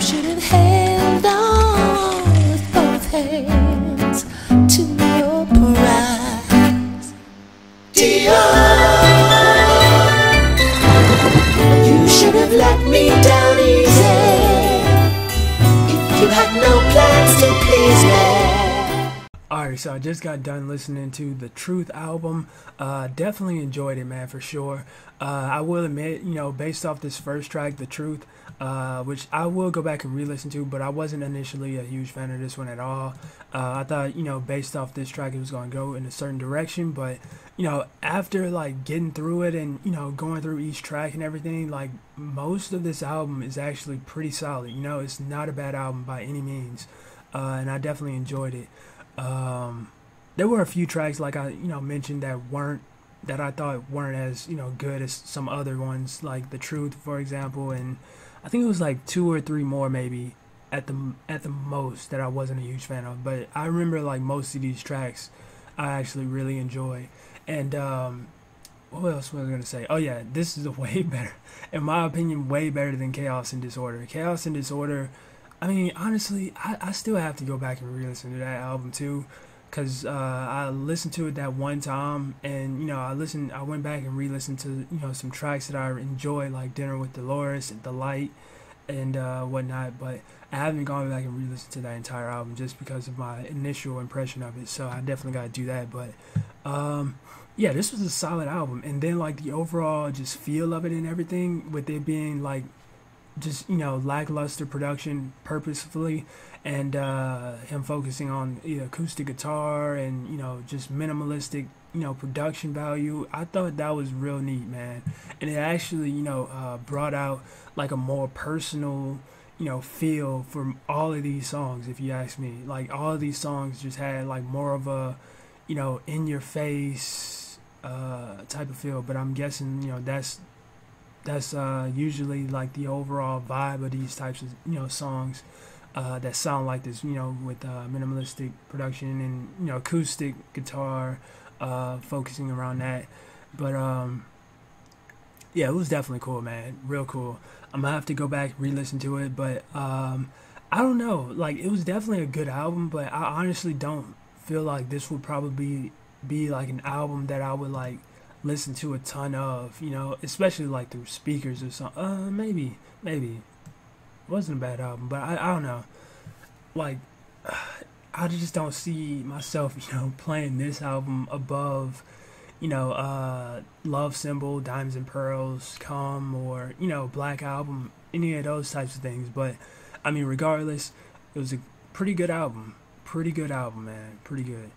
should have held on with both hands to your prize. Dior, you should have let me down easy if you had no plans to please me. Alright, so I just got done listening to the Truth album. Definitely enjoyed it, man, for sure. I will admit, you know, based off this first track, The Truth, which I will go back and re-listen to, but I wasn't initially a huge fan of this one at all. I thought, you know, based off this track, it was going to go in a certain direction, but, you know, after, like, getting through it and, you know, going through each track and everything, like, most of this album is actually pretty solid. You know, it's not a bad album by any means, and I definitely enjoyed it. There were a few tracks, like I, you know, mentioned that I thought weren't as, you know, good as some other ones, like The Truth, for example, and I think it was like 2 or 3 more maybe at the most that I wasn't a huge fan of. But I remember like most of these tracks I actually really enjoy. And what else was I gonna say? Oh yeah, this is a way better, in my opinion, way better than Chaos and Disorder. Chaos and Disorder, I mean, honestly, I still have to go back and re-listen to that album too, because I listened to it that one time, and, you know, I went back and re-listened to, you know, some tracks that I enjoy, like Dinner with Dolores and The Light and whatnot, but I haven't gone back and re-listened to that entire album just because of my initial impression of it, so I definitely got to do that. But yeah, this was a solid album, and then like the overall just feel of it and everything, with it being like just, you know, lackluster production purposefully, and him focusing on, you know, acoustic guitar and, you know, just minimalistic, you know, production value. I thought that was real neat, man, and it actually, you know, brought out like a more personal, you know, feel from all of these songs. If you ask me, like all of these songs just had like more of a, you know, in your face type of feel. But I'm guessing, you know, that's usually like the overall vibe of these types of, you know, songs that sound like this, you know, with minimalistic production and, you know, acoustic guitar, focusing around that. But yeah, it was definitely cool, man, real cool. I'm gonna have to go back re-listen to it, but I don't know, like it was definitely a good album, but I honestly don't feel like this would probably be like an album that I would like listen to a ton of, you know, especially like through speakers or something. Maybe it wasn't a bad album, but I don't know, like I just don't see myself, you know, playing this album above, you know, Love Symbol, Diamonds and Pearls, Come, or, you know, Black Album, any of those types of things. But I mean, regardless, it was a pretty good album, man, pretty good.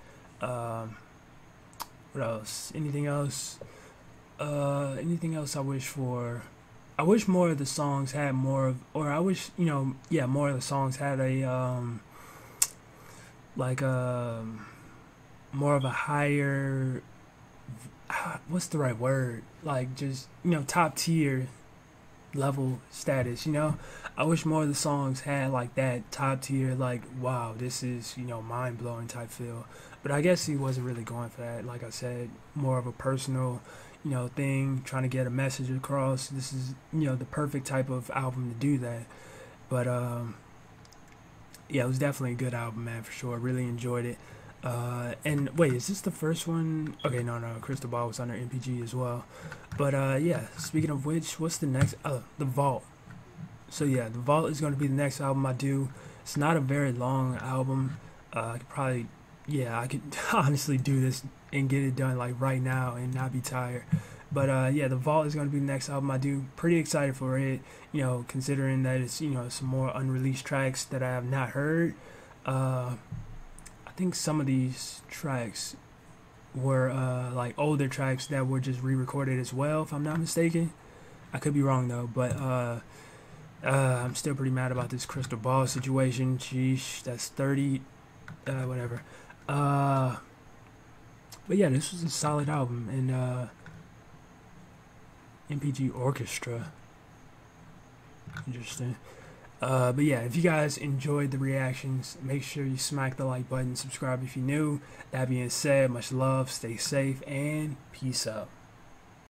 What else? Anything else? Anything else I wish for? I wish more of the songs had more of, or I wish, you know, yeah, more of the songs had a, like more of a higher, what's the right word? Like just, you know, top tier level status, you know? I wish more of the songs had like that top tier, like, wow, this is, you know, mind blowing type feel. But I guess he wasn't really going for that. Like I said, more of a personal, you know, thing, trying to get a message across. This is, you know, the perfect type of album to do that. But yeah, it was definitely a good album, man, for sure. Really enjoyed it. And wait, is this the first one? Okay, no, Crystal Ball was under NPG as well. But yeah, speaking of which, what's the next? The Vault. So yeah, The Vault is going to be the next album I do. It's not a very long album. I could probably, yeah, I could honestly do this and get it done like right now and not be tired. But yeah, The Vault is going to be the next album I do. Pretty excited for it, you know, considering that it's, you know, some more unreleased tracks that I have not heard. I think some of these tracks were like older tracks that were just re-recorded as well, if I'm not mistaken. I could be wrong though, but I'm still pretty mad about this Crystal Ball situation. Sheesh, that's 30, whatever. But yeah, this was a solid album, and NPG Orchestra. Interesting. But yeah, if you guys enjoyed the reactions, make sure you smack the like button, subscribe if you're new. That being said, much love, stay safe, and peace out.